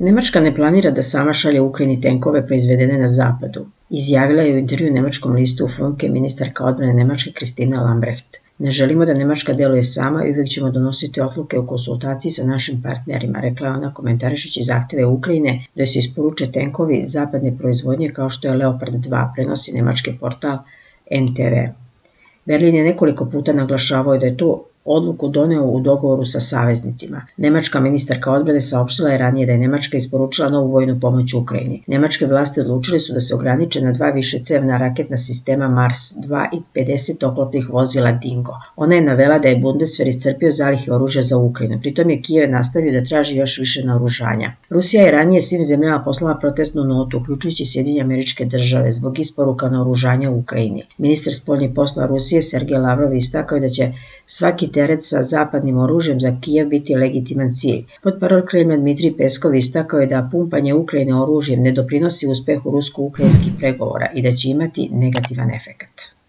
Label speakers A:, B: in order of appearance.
A: Nemačka ne planira da sama šalje Ukrajini tenkove proizvedene na zapadu, izjavila je u intervju nemačkom listu Funke ministarka odbrane Nemačke Kristina Lambrecht. Ne želimo da Nemačka deluje sama i uvijek ćemo donositi odluke u konsultaciji sa našim partnerima, rekla je ona komentarišući zahteve Ukrajine da joj se isporuče tenkovi zapadne proizvodnje kao što je Leopard 2, prenosi nemački portal NTV. Berlin je nekoliko puta naglašavao da je tu odluku doneo u dogovoru sa saveznicima. Nemačka ministarka odbrane saopštila je ranije da je Nemačka isporučila novu vojnu pomoć Ukrajini. Nemačke vlasti odlučili su da se ograniče na 2 višecevna raketna sistema Mars 2 i 50 oklopnih vozila Dingo. Ona je navela da je Bundeswehr iscrpio zalihe oružja za Ukrajinu. Pritom je Kijev nastavio da traži još više naoružanja. Rusija je ranije svim zemljama poslala protestnu notu, uključujući Sjedinjene Američke Države, zbog isporuka naoružanja u Ukrajini. Ministar spoljnih posla Rusije Sergej Lavrov istakao je da će svaki teret sa zapadnim oružjem za Kijev biti legitiman cilj. Potparolkremlja Dmitrij Peskov istakao je da pumpanje Ukrajine oružjem ne doprinosi uspehu rusko-ukrajinskih pregovora i da će imati negativan efekat.